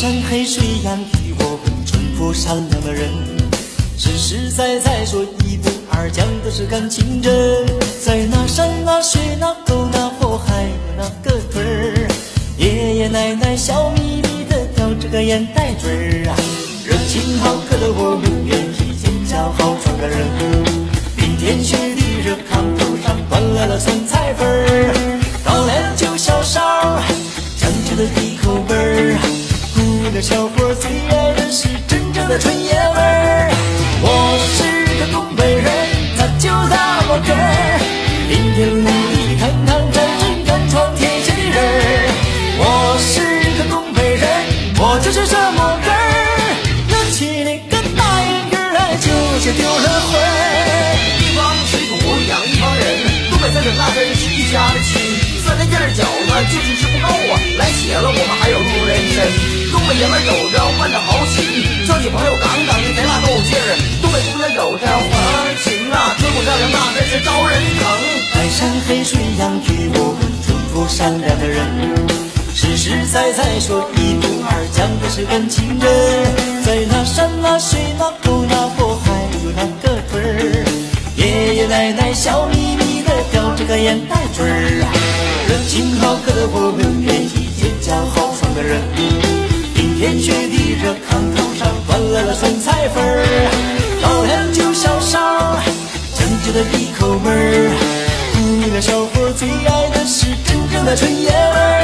山黑水养育我淳朴善良的人，实实在在说一不二，讲的是感情真。在那山那水那沟那火还有那个屯儿，爷爷奶奶笑眯眯的叼着个烟袋嘴儿啊，热情好客的我永远是肩胛好壮的人。冰天雪地热炕头上端来了酸菜粉儿，高粱酒小勺讲究的地口味儿，姑娘小伙最爱的是真正的纯爷们儿。我是个东北人，他就在我这儿，顶天立地堂堂战阵敢闯天下的人儿。我是个东北人，我就是这么根儿，拿起那个大烟根儿来就是丢了魂儿。 一方水土养一方人，东北三省那真是一家的亲。酸菜馅儿饺子就是吃不够啊，来且了我们还有路人参。东北爷们有着万种豪气，交起朋友杠杠的贼拉够劲儿。东北姑娘有着花情啊，吹鼓漂亮那真是招人疼。 白山黑水养育我淳朴善良的人，实实在在说一不二，讲的是感情真。在那山那水那沟那火还有那个屯儿，爷爷奶奶笑眯眯的叼着个烟袋嘴儿啊，热情好客的我们愿意肩胛好爽的人。冰天雪地热炕头上端来了酸菜粉儿，高粱酒小勺讲究的地口味儿，姑娘小伙最爱的是真正的纯爷们儿。